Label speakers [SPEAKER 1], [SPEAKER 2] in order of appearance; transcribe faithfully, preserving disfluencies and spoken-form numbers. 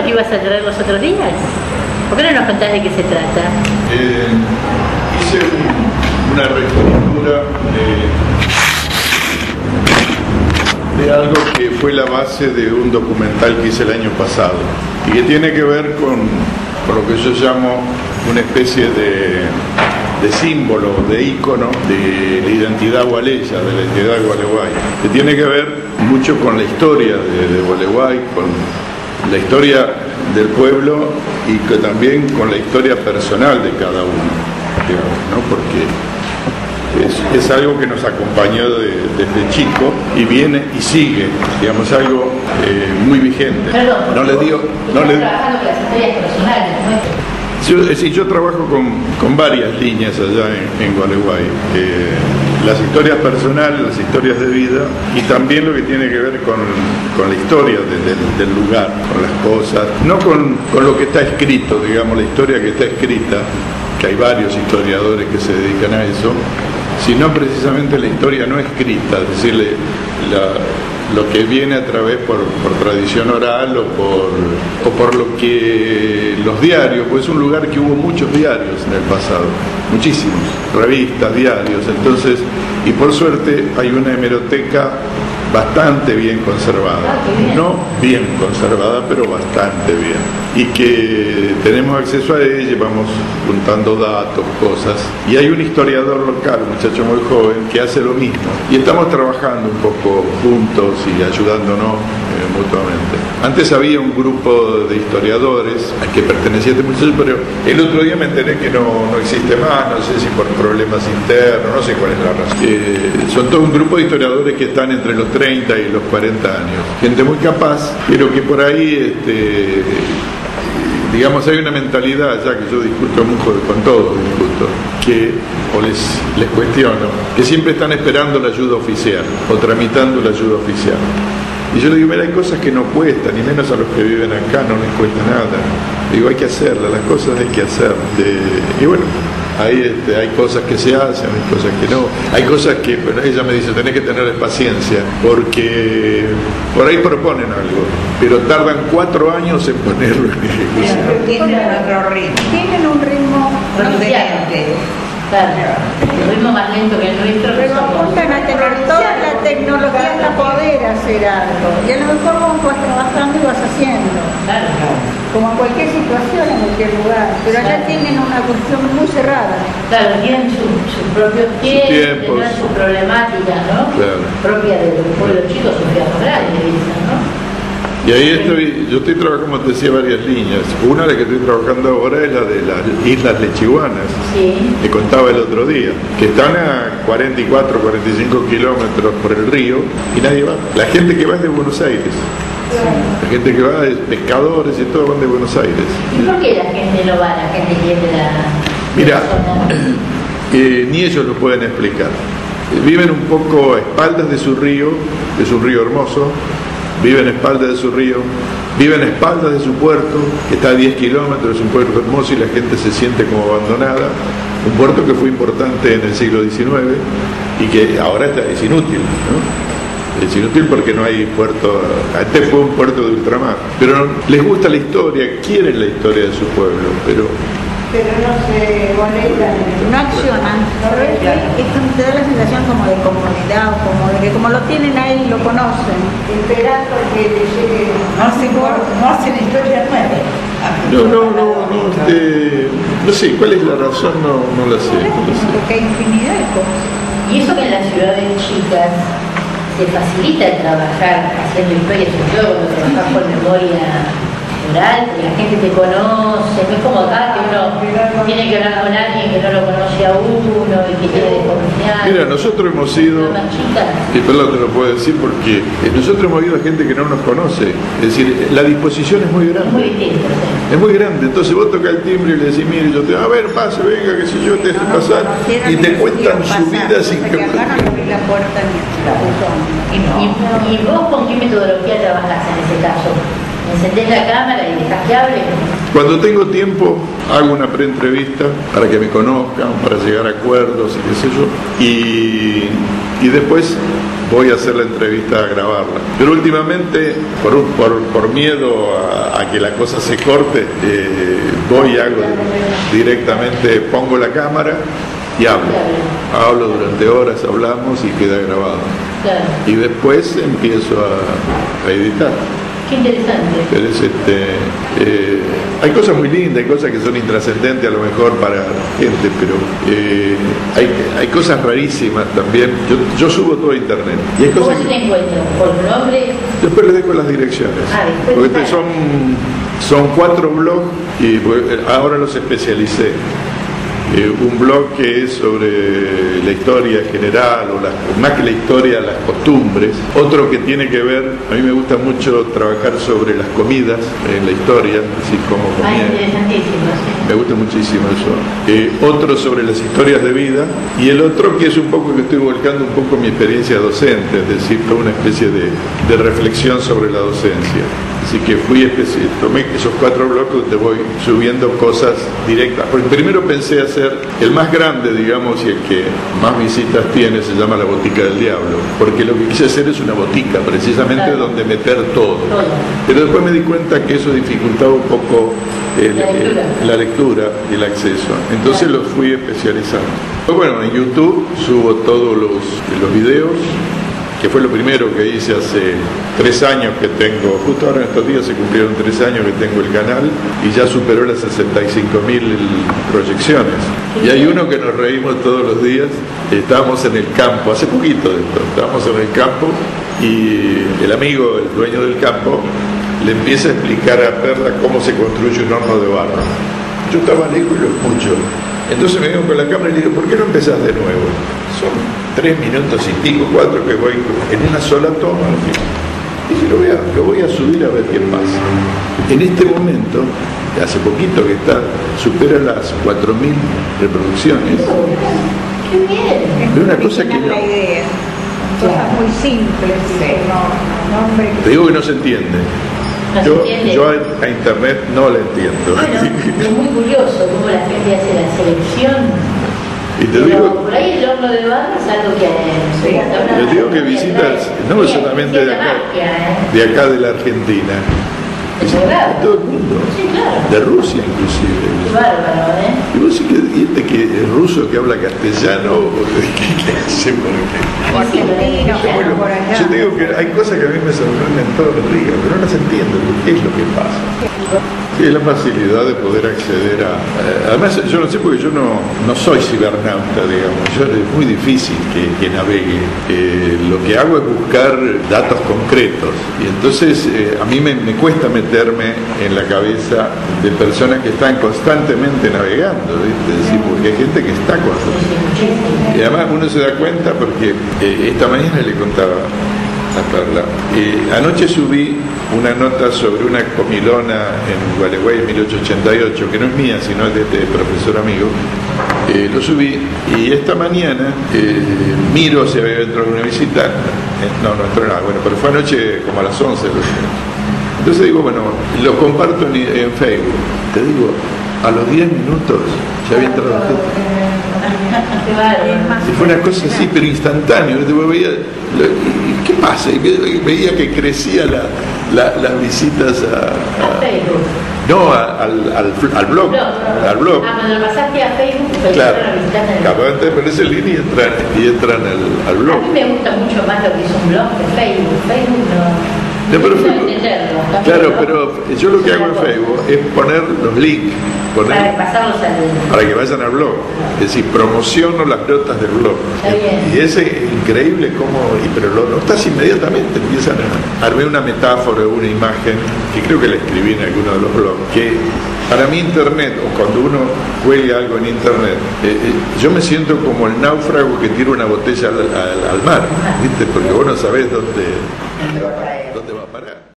[SPEAKER 1] que ibas a traer los otros días? ¿Por qué no nos contás de qué se trata?
[SPEAKER 2] Eh, hice un, una reescritura de, de algo que fue la base de un documental que hice el año pasado y que tiene que ver con, con lo que yo llamo una especie de, de símbolo, de ícono de la identidad gualeya, de la identidad gualeguay, que tiene que ver mucho con la historia de, de Gualeguay, con la historia del pueblo y que también con la historia personal de cada uno, digamos, ¿no? Porque es, es algo que nos acompañó de, desde chico y viene y sigue, digamos, algo eh, muy vigente.
[SPEAKER 1] Perdón,
[SPEAKER 2] no le digo, no le
[SPEAKER 1] trabajando con las historias personales, ¿no?
[SPEAKER 2] Yo, es decir, yo trabajo con, con varias líneas allá en, en Gualeguay. Eh, las historias personales, las historias de vida y también lo que tiene que ver con, con la historia de, de, del lugar, con las cosas, no con, con lo que está escrito, digamos, la historia que está escrita, que hay varios historiadores que se dedican a eso, sino precisamente la historia no escrita, es decir, la, lo que viene a través por, por tradición oral o por, o por lo que los diarios, pues es un lugar que hubo muchos diarios en el pasado, muchísimos, revistas, diarios, entonces, y por suerte hay una hemeroteca bastante bien conservada, no bien conservada, pero bastante bien, y que tenemos acceso a ella, vamos juntando datos, cosas, y hay un historiador local, un muchacho muy joven, que hace lo mismo, y estamos trabajando un poco juntos y ayudándonos eh, mutuamente. Antes había un grupo de historiadores al que pertenecía este muchacho, pero el otro día me enteré que no, no existe más, no sé si por problemas internos, no sé cuál es la razón. Eh, son todo un grupo de historiadores que están entre los treinta y los cuarenta años, gente muy capaz, pero que por ahí, este, digamos, hay una mentalidad, ya que yo discuto mucho con todos, discuto, que, o les, les cuestiono, que siempre están esperando la ayuda oficial, o tramitando la ayuda oficial. Y yo le digo, mira, hay cosas que no cuestan, ni menos a los que viven acá no les cuesta nada. Digo, hay que hacerlas, las cosas hay que hacer. De, y bueno, ahí este, hay cosas que se hacen, hay cosas que no. Hay cosas que, bueno, ella me dice, tenés que tener paciencia, porque por ahí proponen algo, pero tardan cuatro años en ponerlo en ejecución.
[SPEAKER 3] Tienen otro ritmo. Tienen un ritmo diferente.
[SPEAKER 1] Claro, el ritmo más lento que el nuestro.
[SPEAKER 3] Pero apuntan a tener toda la tecnología para poder hacer algo. Y a lo mejor vos vas trabajando y vas haciendo.
[SPEAKER 1] Claro, claro.
[SPEAKER 3] Como en cualquier situación, en cualquier lugar. Pero allá claro. Tienen una cuestión muy cerrada.
[SPEAKER 1] Claro, tienen sus su propios tiempos, tendrán su problemática, ¿no? Claro. Propia de los pueblos chicos, sus días grandes, dicen, ¿no?
[SPEAKER 2] Y ahí estoy, yo estoy trabajando, como te decía, varias líneas. Una de las que estoy trabajando ahora es la de las Islas Lechiguanas,
[SPEAKER 1] sí.
[SPEAKER 2] Que contaba el otro día, que están a cuarenta y cuatro, cuarenta y cinco kilómetros por el río y nadie va. La gente que va es de Buenos Aires. Sí. La gente que va es pescadores y todo van de Buenos Aires.
[SPEAKER 1] ¿Y por qué la gente no va, la gente que es de la,
[SPEAKER 2] Mira, eh, ni ellos lo pueden explicar. Viven un poco a espaldas de su río, de su río hermoso, viven a espaldas de su río, viven a espaldas de su puerto, que está a diez kilómetros, es un puerto hermoso y la gente se siente como abandonada, un puerto que fue importante en el siglo diecinueve y que ahora está, es inútil, ¿no? Es inútil porque no hay puerto, antes fue un puerto de ultramar, pero les gusta la historia, quieren la historia de su pueblo, pero...
[SPEAKER 3] Pero no se molestan, no accionan. Esto te da la sensación como de comodidad, como de que como lo tienen ahí, lo conocen. Esperando que le llegue. No hacen, no hacen historia nueva.
[SPEAKER 2] No, no, no, no, este, no sé, ¿cuál es la razón? No, no la sé. No la sé.
[SPEAKER 3] Porque hay infinidad de cosas.
[SPEAKER 1] Y eso que en las ciudades chicas se facilita el trabajar haciendo historia, sobre todo cuando trabajas con memoria oral, que la gente te conoce, no es como acá que uno tiene que hablar con alguien que no lo conoce a uno y que tiene desconfianza.
[SPEAKER 2] Mira, nosotros hemos ido, y perdón te lo puedo decir porque nosotros hemos ido a gente que no nos conoce, es decir, la disposición es muy grande.
[SPEAKER 1] Es muy distinto, sí.
[SPEAKER 2] Es muy grande, entonces vos tocas el timbre y le decís, mire, yo te a ver, pase, venga, qué sé yo, te dejo pasar, y te cuentan su vida sin que...
[SPEAKER 3] la puerta
[SPEAKER 1] ¿Y, y, ¿Y vos con qué metodología trabajás en ese caso? ¿Encendés la cámara y dejás que hable?
[SPEAKER 2] Cuando tengo tiempo hago una pre-entrevista para que me conozcan, para llegar a acuerdos y qué sé yo, y, y después voy a hacer la entrevista, a grabarla. Pero últimamente, por, por, por miedo a, a que la cosa se corte, eh, voy y hago directamente, pongo la cámara y hablo. Hablo durante horas, hablamos y queda grabado.
[SPEAKER 1] Claro.
[SPEAKER 2] Y después empiezo a, a editar.
[SPEAKER 1] Qué interesante.
[SPEAKER 2] Pero es este, eh, hay cosas muy lindas, hay cosas que son intrascendentes a lo mejor para la gente, pero eh, hay, hay cosas rarísimas también. Yo, yo subo todo a internet. Y hay
[SPEAKER 1] ¿Cómo
[SPEAKER 2] cosas
[SPEAKER 1] se
[SPEAKER 2] que,
[SPEAKER 1] te encuentra? ¿Por nombre?
[SPEAKER 2] después les dejo las direcciones.
[SPEAKER 1] Ah, después
[SPEAKER 2] porque
[SPEAKER 1] está.
[SPEAKER 2] este son, son cuatro blogs y pues, ahora los especialicé. Eh, un blog que es sobre la historia general, o las, más que la historia, las costumbres. Otro que tiene que ver, a mí me gusta mucho trabajar sobre las comidas en la historia, así como
[SPEAKER 1] Ah,
[SPEAKER 2] comían.
[SPEAKER 1] interesantísimo, sí.
[SPEAKER 2] Me gusta muchísimo eso. Eh, otro sobre las historias de vida, y el otro que es un poco que estoy volcando un poco mi experiencia docente, es decir, toda una especie de, de reflexión sobre la docencia. Así que fui especie, tomé esos cuatro bloques donde voy subiendo cosas directas. Porque primero pensé hacer el más grande, digamos, y el que más visitas tiene, se llama La Botica del Diablo, porque lo que quise hacer es una botica, precisamente
[SPEAKER 1] Claro.
[SPEAKER 2] donde meter todo.
[SPEAKER 1] Todo.
[SPEAKER 2] Pero después me di cuenta que eso dificultaba un poco el-
[SPEAKER 1] La lectura.
[SPEAKER 2] el- la lectura y el acceso. Entonces
[SPEAKER 1] Claro.
[SPEAKER 2] los fui especializando. Pues bueno, en YouTube subo todos los, los videos, que fue lo primero que hice hace tres años que tengo, justo ahora en estos días se cumplieron tres años que tengo el canal y ya superó las sesenta y cinco mil proyecciones. Y hay uno que nos reímos todos los días, estábamos en el campo, hace poquito de esto, estábamos en el campo y el amigo, el dueño del campo, le empieza a explicar a Perla cómo se construye un horno de barro. Yo estaba lejos y lo escucho. Entonces me vengo con la cámara y le digo, ¿por qué no empezás de nuevo? Son tres minutos y pico, cuatro que voy en una sola toma. En fin. Dije, lo voy, a, lo voy a subir a ver qué pasa. En este momento, hace poquito que está, supera las cuatro mil reproducciones.
[SPEAKER 1] ¡Qué bien!
[SPEAKER 2] Pero una cosa que
[SPEAKER 3] original
[SPEAKER 2] no-
[SPEAKER 3] la idea. Cosas muy simples, sí. no, nombre que-
[SPEAKER 2] Te digo que no se entiende.
[SPEAKER 1] No se
[SPEAKER 2] Yo,
[SPEAKER 1] entiende.
[SPEAKER 2] yo a, a internet no la entiendo.
[SPEAKER 1] Bueno, es muy curioso cómo la gente hace la selección.
[SPEAKER 2] Y te
[SPEAKER 1] Pero
[SPEAKER 2] digo,
[SPEAKER 1] por ahí el horno de barro es algo que
[SPEAKER 3] Sí,
[SPEAKER 2] te digo que visitas, no solamente de acá, de acá de la Argentina, visitas de todo el mundo,
[SPEAKER 1] Sí, claro.
[SPEAKER 2] de Rusia
[SPEAKER 1] Qué
[SPEAKER 2] inclusive.
[SPEAKER 1] bárbaro, ¿eh?
[SPEAKER 2] Y vos sí que, y este que es ruso que habla castellano, o ¿qué, qué hace por qué?
[SPEAKER 3] o argentino, pero por allá.
[SPEAKER 2] Yo te digo que hay cosas que a mí me sorprenden todos los días, pero no las entiendo, ¿qué es lo que pasa? Sí, es la facilidad de poder acceder a... eh, además, yo no sé porque yo no, no soy cibernauta, digamos, yo, es muy difícil que, que navegue. Eh, lo que hago es buscar datos concretos y entonces eh, a mí me, me cuesta meterme en la cabeza de personas que están constantemente navegando, ¿viste? Es decir, porque hay gente que está constantemente. Y además uno se da cuenta porque eh, esta mañana le contaba a Perla, eh, anoche subí una nota sobre una comilona en Gualeguay en mil ochocientos ochenta y ocho, que no es mía, sino es de este profesor amigo. Eh, lo subí y esta mañana eh, miro si había entrado una visita. Eh, no, no entró nada, bueno, pero fue anoche como a las once. Entonces digo, bueno, lo comparto en, en Facebook. Te digo, a los diez minutos ya había entrado gente.
[SPEAKER 1] Qué bárbaro.
[SPEAKER 2] Y fue una cosa así, pero instantánea. Yo veía, lo- ¿qué pasa? Y ve- veía que crecía la, la- las visitas a,
[SPEAKER 1] A
[SPEAKER 2] a-
[SPEAKER 1] Facebook.
[SPEAKER 2] no a- al, al, al blog, al blog.
[SPEAKER 1] Ah, cuando lo pasaste a Facebook, pues
[SPEAKER 2] Claro,
[SPEAKER 1] empezaron a visitarte en el blog.
[SPEAKER 2] capaz te aparece el link y entran, y entran al, al
[SPEAKER 1] A
[SPEAKER 2] blog.
[SPEAKER 1] mí me gusta mucho más lo que es un blog que Facebook. Facebook no...
[SPEAKER 2] No, pero
[SPEAKER 1] no
[SPEAKER 2] Facebook-
[SPEAKER 1] entenderlo. También,
[SPEAKER 2] Claro,
[SPEAKER 1] ¿no?
[SPEAKER 2] pero yo lo que hago en Facebook es poner los links, poner,
[SPEAKER 1] Para pasarlos al...
[SPEAKER 2] para que vayan al blog. Es decir, promociono las notas del blog.
[SPEAKER 1] Está bien.
[SPEAKER 2] Y es increíble cómo, y- pero lo notas inmediatamente, empiezan a armar una metáfora, una imagen, que creo que la escribí en alguno de los blogs, que para mí internet, o cuando uno cuelga algo en internet, eh, eh, yo me siento como el náufrago que tira una botella al, al- al mar, ¿viste? Porque vos no sabés dónde...